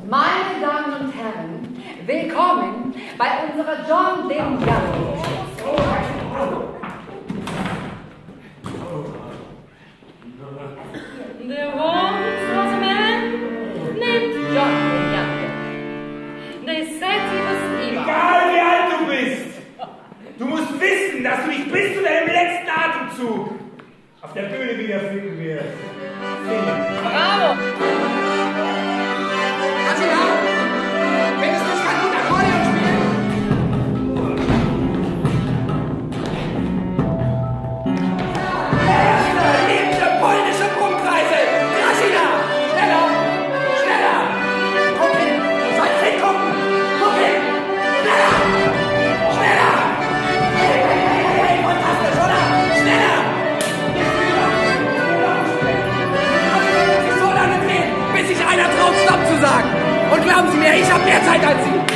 Meine Damen und Herren, willkommen bei unserer John dem Young. There once was a man named John dem Young. They said he was evil. Egal wie alt du bist, du musst wissen, dass du dich bis zu deinem letzten Atemzug auf der Bühne wiederfinden wirst. Singen. Bravo! Findest du, ich kann gut Akkordeon spielen? Der liebste polnische Brummkreisel! Grasina! Schneller! Schneller! Guck hin! Du sollst hingucken! Guck hin! Schneller! Schneller! Hey, fantastisch, oder? Schneller! Sie so lange drehen, bis sich einer traut, Stopp zu sagen! Und glauben Sie mir, ich habe mehr Zeit als Sie.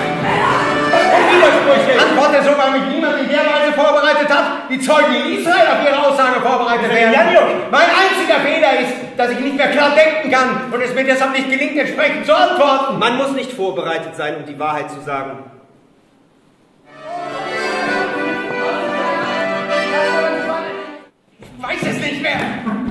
Antworte sogar mich niemand in der Weise vorbereitet hat, wie Zeugen in Israel auf ihre Aussage vorbereitet werden. Mein einziger Fehler ist, dass ich nicht mehr klar denken kann und es mir deshalb nicht gelingt, entsprechend zu antworten. Man muss nicht vorbereitet sein, um die Wahrheit zu sagen. Ich weiß es nicht mehr.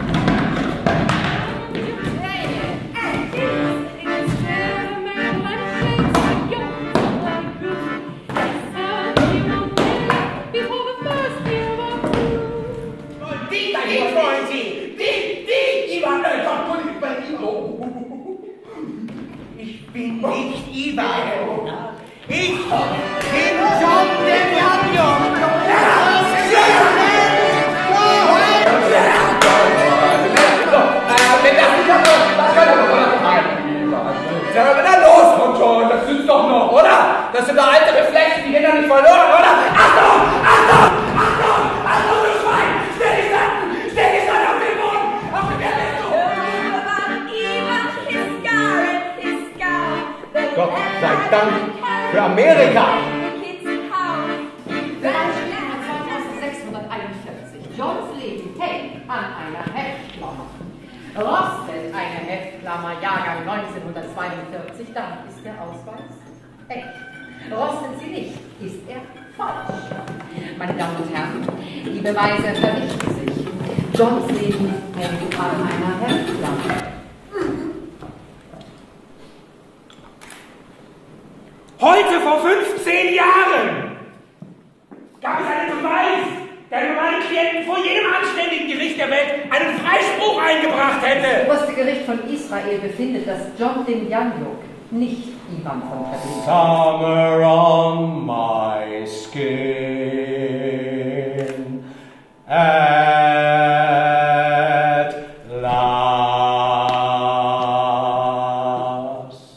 Ich bin nicht Ivan. Ich bin John der Young. Ja, aber na los, komm schon, das sitzt doch noch, oder? Das sind doch alte Reflexe, die gehen doch nicht verloren, oder? Achtung! Achtung! Achtung! Achtung, du Schwein! Stell dich dann! Stell dich dann auf den Boden! Auf den bist du! Gott sei Dank für Amerika. 641. Johns Leben hängt an einer Heftklammer. Rostet eine Heftklammer, Jahrgang 1942, dann ist der Ausweis echt. Rostet sie nicht, ist er falsch. Meine Damen und Herren, die Beweise verrichten sich. Johns Leben hängt an einer Heftklammer. Heute vor 15 Jahren gab es einen Beweis, der für meinen Klienten vor jedem anständigen Gericht der Welt einen Freispruch eingebracht hätte. Das oberste Gericht von Israel befindet, dass John dem Young nicht Ivan von Kabila. Summer on my skin at last.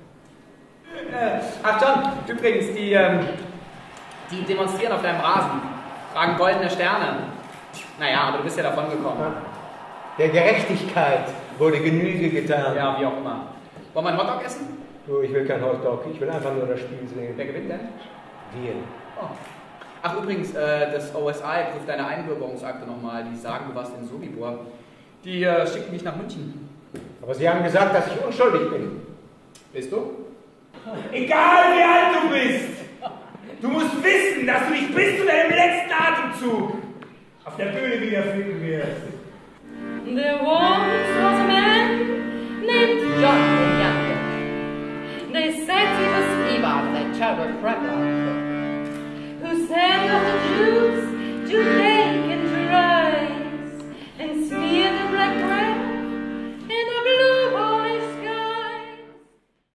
Ach John, übrigens, die demonstrieren auf deinem Rasen, tragen goldene Sterne. Naja, aber du bist ja davon gekommen. Der Gerechtigkeit wurde Genüge getan. Ja, wie auch immer. Wollen wir einen Hotdog essen? Du, ich will kein Hotdog, ich will einfach nur das Spiel sehen. Wer gewinnt denn? Wir. Oh. Ach übrigens, das OSI prüft deine Einbürgerungsakte nochmal. Die sagen, du warst in Sobibor. Die schicken dich nach München. Aber Sie haben gesagt, dass ich unschuldig bin. Bist du? Egal wie alt du bist, du musst wissen, dass du dich bis zu deinem letzten Atemzug auf der Bühne wiederfinden wirst. There once was a man named John the Young. They said he was Ivan, the terrible cracker.